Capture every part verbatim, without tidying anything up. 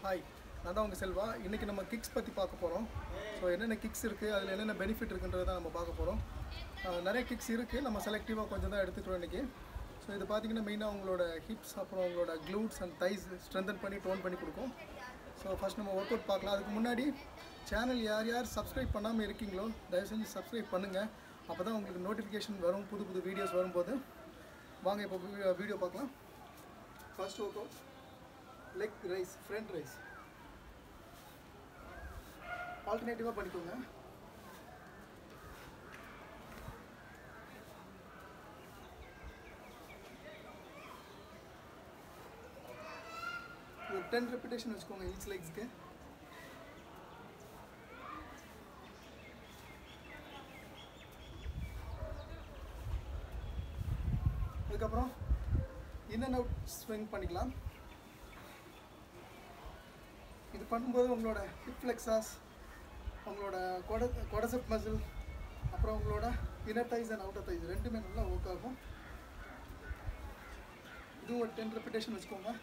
Hi, நான் தான் உங்கள் செல்வா. இன்றைக்கி நம்ம கிக்ஸ் பற்றி பார்க்க போகிறோம். ஸோ என்னென்ன கிக்ஸ் இருக்குது, அதில் என்னென்ன பெனிஃபிட் இருக்குன்றதை தான் நம்ம பார்க்க போகிறோம். நிறைய கிக்ஸ் இருக்குது, நம்ம செலக்டிவாக கொஞ்சம் தான் எடுத்துக்கிறோம் இன்றைக்கி. ஸோ இது பார்த்திங்கன்னா மெயினாக உங்களோட ஹிப்ஸ் அப்புறம் உங்களோட க்ளூட்ஸ் அண்ட் தைஸ் ஸ்ட்ரென்தன் பண்ணி டோன் பண்ணி கொடுக்கும். ஸோ ஃபஸ்ட் நம்ம ஒர்க் அவுட் பார்க்கலாம். அதுக்கு முன்னாடி சேனல் யார் யார் சப்ஸ்கிரைப் பண்ணாமல் இருக்கீங்களோ தயவு செஞ்சு சப்ஸ்கிரைப் பண்ணுங்கள். அப்போ தான் உங்களுக்கு நோட்டிஃபிகேஷன் வரும், புது புது வீடியோஸ் வரும்போது. வாங்க இப்போ வீடியோ பார்க்கலாம். First work out leg raise, front raise. ஆல்டர்னேட்டிவாக பண்ணிக்கோங்க. ஒரு டென் ரெப்பிடேஷன் வச்சுக்கோங்க ஈச் லெக்ஸ்க்கு. அதுக்கப்புறம் இன் அண்ட் அவுட் ஸ்விங் பண்ணிக்கலாம். இது பண்ணும்போது உங்களோட ஹிப் ஃப்ளெக்ஸாஸ், உங்களோட கொட கொடசெப் மசில், அப்புறம் உங்களோட inner thighs and outer thighs ரெண்டுமே நல்லா ஒர்க் ஆகும். இதுவும் ஒரு டென் ரெப்பிடேஷன் வச்சுக்கோங்க.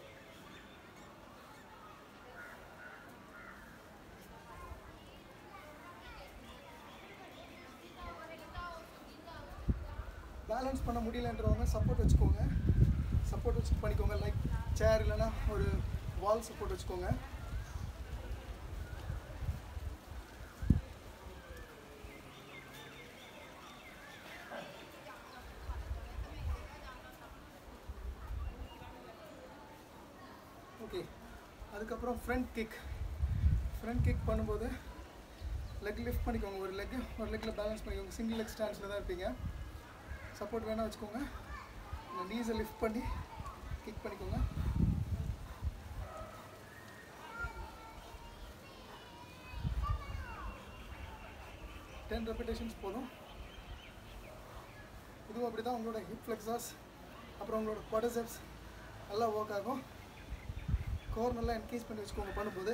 பேலன்ஸ் பண்ண முடியலன்றவங்க சப்போர்ட் வச்சுக்கோங்க. சப்போர்ட் வச்சு பண்ணிக்கோங்க. லைக் சேர் இல்லைன்னா ஒரு வால் சப்போர்ட் வச்சுக்கோங்க. ஓகே, அதுக்கப்புறம் ஃப்ரண்ட் கிக். ஃப்ரண்ட் கிக் பண்ணும்போது லெக் லிஃப்ட் பண்ணிக்கோங்க. ஒரு லெக் ஒரு லெக்கில் பேலன்ஸ் பண்ணிக்கோங்க. சிங்கிள் லெக் ஸ்டாண்ட்ஸில் தான் இருப்பீங்க. சப்போர்ட் வேணால் வச்சுக்கோங்க. இந்த நீஸை லிஃப்ட் பண்ணி கிக் பண்ணிக்கோங்க. டென் ரெப்பிடேஷன்ஸ் போதும். இதுவும் அப்படி தான் உங்களோட ஹிப் ஃப்ளெக்ஸாஸ் அப்புறம் உங்களோட குவாட்ரிசெப்ஸ் நல்லா ஒர்க் ஆகும். கோர் நல்லா என்கேஜ் பண்ணி வச்சுக்கோங்க பண்ணும்போது.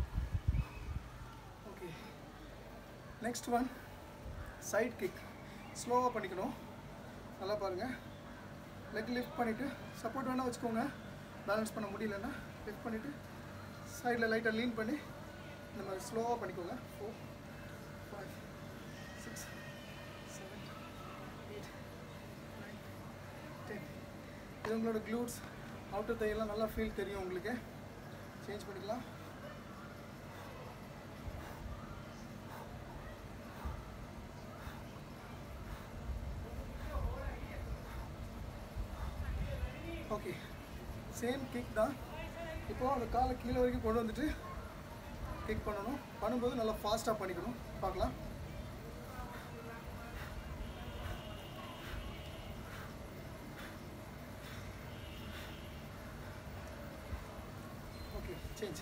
Okay, next one side kick. ஸ்லோவாக பண்ணிக்கணும். நல்லா பாருங்கள். லெக் லிஃப்ட் பண்ணிவிட்டு சப்போர்ட் வேணால் வச்சுக்கோங்க. பேலன்ஸ் பண்ண முடியலன்னா லிஃப்ட் பண்ணிவிட்டு சைடில் லைட்டாக லீன் பண்ணி இந்த மாதிரி ஸ்லோவாக பண்ணிக்கோங்க. Four five six seven eight nine ten. இது உங்களோட க்ளூட்ஸ் அவுட்டர் தையெல்லாம் நல்லா ஃபீல் தெரியும் உங்களுக்கு. சேஞ்ச் பண்ணிக்கலாம். ஓகே, சேம் கிக் தான். இப்போது அந்த காலை கீழே வரைக்கும் கொண்டு வந்துட்டு கிக் பண்ணணும். பண்ணும்போது நல்லா ஃபாஸ்ட்டாக பண்ணிக்கணும். பார்க்கலாம். Okay, change.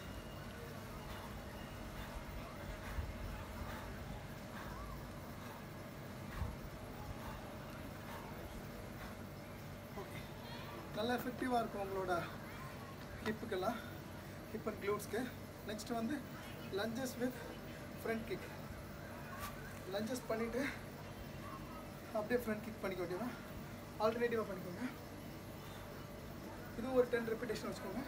ஓகே, நல்லா எஃபெக்டிவாக இருக்கும் உங்களோட ஹிப்புக்கெல்லாம், ஹிப் அண்ட் க்ளூட்ஸ்க்கு. நெக்ஸ்ட் வந்து lunges with front kick. Lunges பண்ணிவிட்டு அப்படியே ஃப்ரண்ட் கிக் பண்ணிக்க வேண்டியதான். ஆல்டர்னேட்டிவாக பண்ணிக்கோங்க. இதுவும் ஒரு டென் ரெப்பிடேஷன் வச்சுக்கோங்க.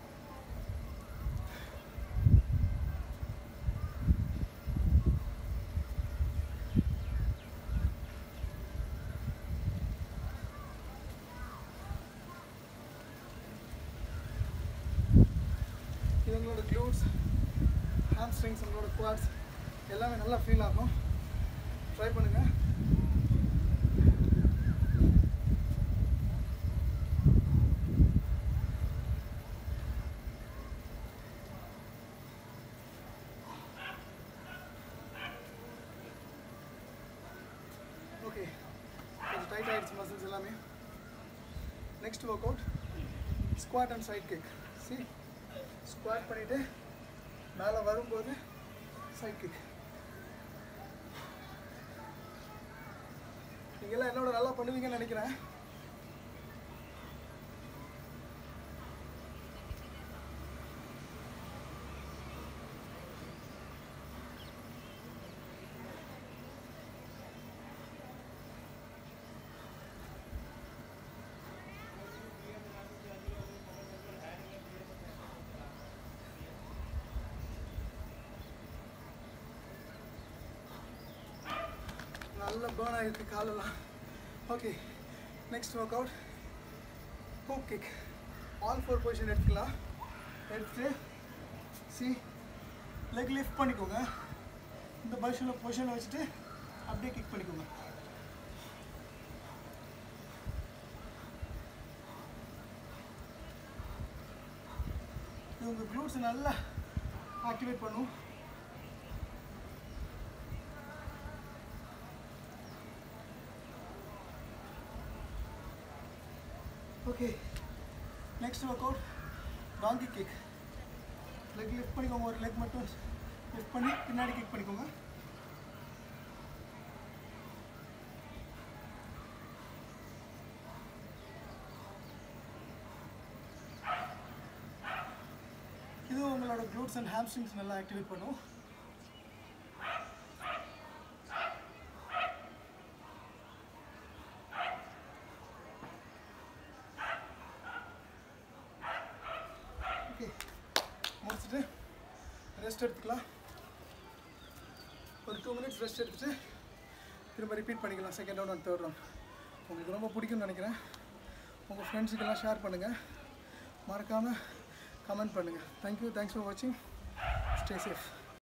இது உங்களோட க்ளூட்ஸ், ஹாம்ஸ்ட்ரிங்ஸ், உங்களோட குவாட்ஸ் எல்லாமே நல்லா ஃபீல் ஆகும். ட்ரை பண்ணுங்கள். ஓகே, கொஞ்சம் டைட் ஆகிடுச்சு மசில்ஸ் எல்லாமே. Next work out squat and side kick. See, squat பண்ணிவிட்டு மேலே வரும்போது சைட் கிக். நீங்கள்லாம் என்னோட நல்லா பண்ணுவீங்கன்னு நினைக்கிறேன். நல்லா பேர்ன் ஆகிருக்கு காலெல்லாம். Okay, next work out hook kick. All four position எடுத்துக்கலாம். எடுத்துட்டு சி லெக் லிஃப்ட் பண்ணிக்கோங்க. இந்த பொசிஷனில் பொசிஷனில் வச்சுட்டு அப்படியே கிக் பண்ணிக்கோங்க. இது உங்கள் க்ளூட்ஸை நல்லா ஆக்டிவேட் பண்ணும். Okay, next work out donkey kick. Leg lift பண்ணிக்கோங்க. ஒரு லெக் மட்டும் லிஃப்ட் பண்ணி பின்னாடி கிக் பண்ணிக்கோங்க. இது உங்களோட க்ளூட்ஸ் அண்ட் ஹாம்ஸ்ட்ரிங்ஸ் நல்லா ஆக்டிவேட் பண்ணும். ஓகே, முடிச்சுட்டு ரெஸ்ட் எடுத்துக்கலாம். ஒரு டூ மினிட்ஸ் ரெஸ்ட் எடுத்துட்டு திரும்ப ரிப்பீட் பண்ணிக்கலாம் second round and third round. உங்களுக்கு ரொம்ப பிடிக்கும்னு நினைக்கிறேன். உங்கள் ஃப்ரெண்ட்ஸுக்கெல்லாம் ஷேர் பண்ணுங்கள். மறக்காமல் கமெண்ட் பண்ணுங்கள். தேங்க்யூ. தேங்க்ஸ் ஃபார் வாட்சிங். Stay safe.